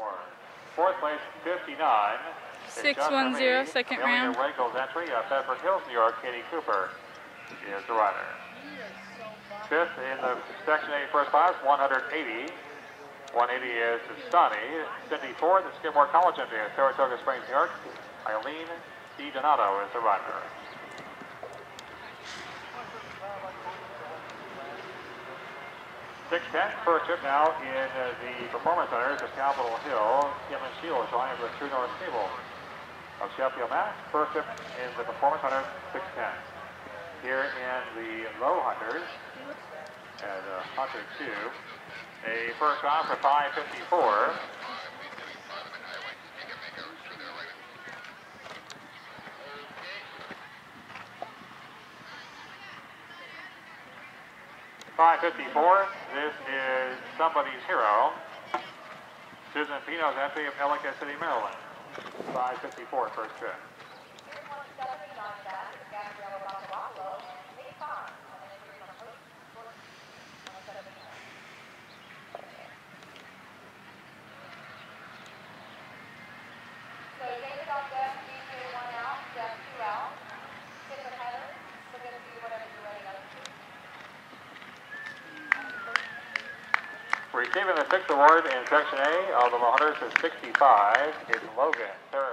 Fourth place, 59. 610, second round. Regal's entry, Bedford Hills, New York, Katie Cooper is the rider. Fifth in the Section A first class, 180. 180 is Sonny. Cindy Ford, the Skidmore College entry at Saratoga Springs, New York. Eileen D. Donato is the rider. 6:10, first trip now in the Performance Centers of Capitol Hill. Kim and Sheila joining with True North Cable of Sheffield, Mass. First trip in the Performance Centers, 6:10. Here in the Low Hunters at Hunter 2, a first round for 5:54. .554, this is Somebody's Hero. Susan Pino's entry of Ellicott City, Maryland. 5:54, first trip. Receiving the sixth award in Section A of the Low Hunters is 65 is Logan.